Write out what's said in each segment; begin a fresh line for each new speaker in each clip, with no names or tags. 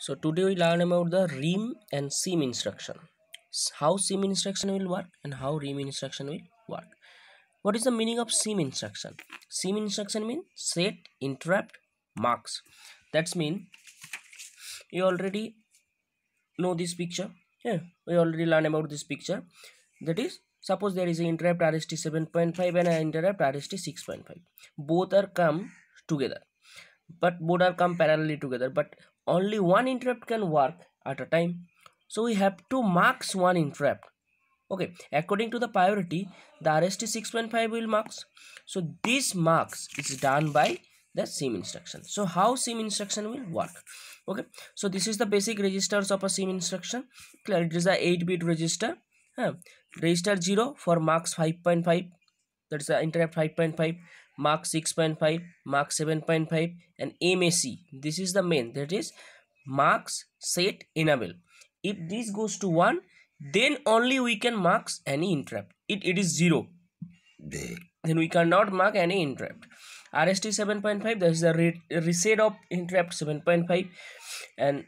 So today we learn about the rim and sim instruction. How sim instruction will work and how rim instruction will work. What is the meaning of sim instruction? Sim instruction means set, interrupt, marks. That's mean you already know this picture. Yeah, we already learned about this picture. That is, suppose there is an interrupt RST 7.5 and an interrupt RST 6.5. Both are come together, but both are come parallelly together, but only one interrupt can work at a time, so we have to marks one interrupt. Okay, according to the priority, the RST 6.5 will marks. So this marks is done by the sim instruction. So how sim instruction will work? Okay, so this is the basic registers of a sim instruction. Clear, it is a 8-bit register. Register 0 for marks 5.5, that's the interrupt 5.5, mark 6.5, mark 7.5, and MAC. This is the main, that is marks set enable. If this goes to 1, then only we can marks any interrupt. It is 0, then we cannot mark any interrupt. RST 7.5, that is the reset of interrupt 7.5, and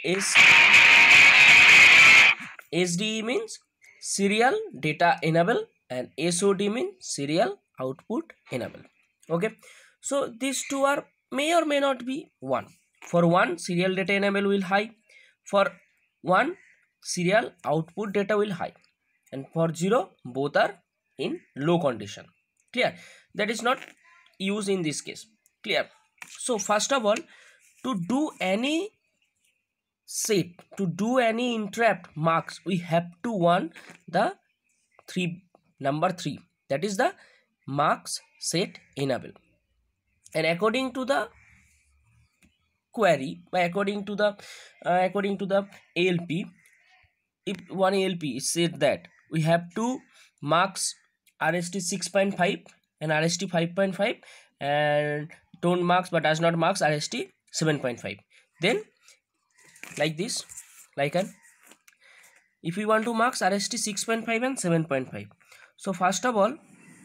SDE means serial data enable, and SOD means serial output enable. Okay, so these two are may or may not be 1. For 1, serial data enable will high. For 1, serial output data will high, and for 0, both are in low condition. Clear? That is not used in this case. Clear? So first of all, to do any set, to do any interrupt marks, we have to want the number 3, that is the marks set enable. And according to the query, by according to the ALP, if one ALP said that we have to marks RST 6.5 and RST 5.5 and don't marks but does not marks RST 7.5, then like this, like an if we want to marks RST 6.5 and 7.5. So first of all,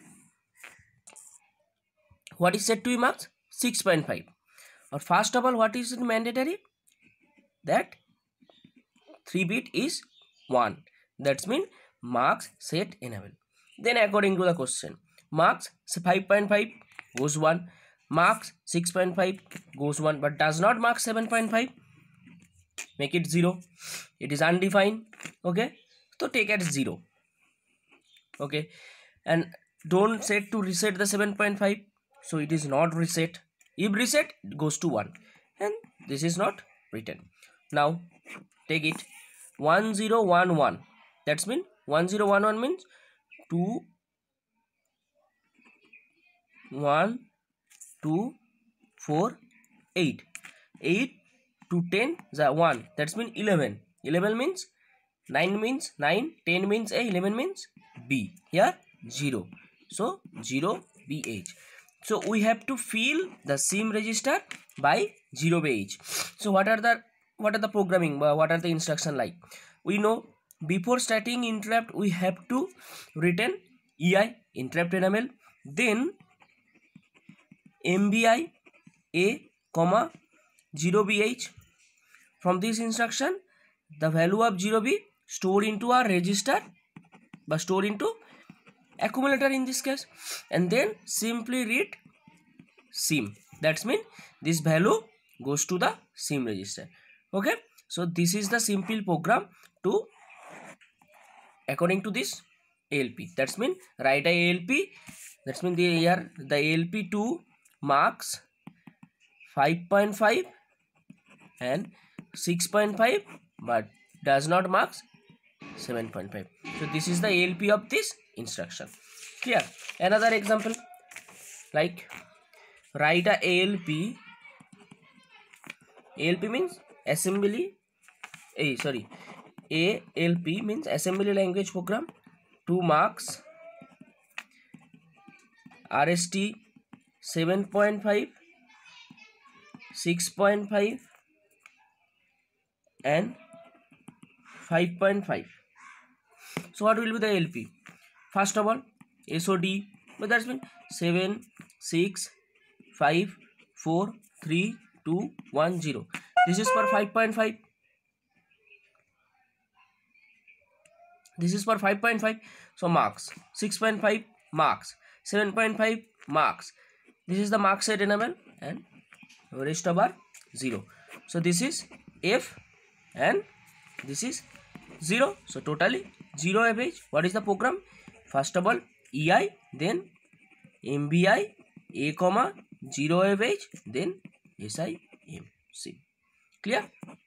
what is set to be marks? 6.5. Or first of all, what is mandatory? That 3-bit is 1. That's mean marks set enable. Then according to the question, marks 5.5 goes 1, marks 6.5 goes 1, but does not mark 7.5, make it 0. It is undefined. Okay, so take it 0. Okay, and don't set to reset the 7.5, so it is not reset. If reset, it goes to 1, and this is not written. Now take it 1011. That's mean 1011 means 2 1 2 4 8 8 to 10 the 1, that's mean 11. 11 means 9 means 9, 10 means A, 11 means B. Here 0, so 0 BH. So we have to fill the sim register by 0 BH. So what are the programming, what are the instruction like? We know before starting interrupt we have to return EI, interrupt enable, then MBI A, 0BH. From this instruction, the value of 0B stored into our register, but stored into accumulator in this case, and then simply read sim. That's mean this value goes to the sim register. Okay, so this is the simple program to according to this ALP. That's mean write a ALP. That's mean the ALP to marks 5.5 and 6.5 but does not marks 7.5. So this is the ALP of this instruction. Clear? Another example, like write a ALP. ALP means assembly. ALP means assembly language program to marks RST 7.5, 6.5 and 5.5. So what will be the LP? First of all, SOD, but that's mean 7 6 5 4 3 2 1 0. This is for 5.5. This is for 5.5. So marks 6.5 marks, 7.5 marks. This is the mark set enable, and rest of are 0. So this is F and this is 0. So totally 0 average. What is the program? First of all EI, then MBI, A comma 0 average, then SIMC. Clear?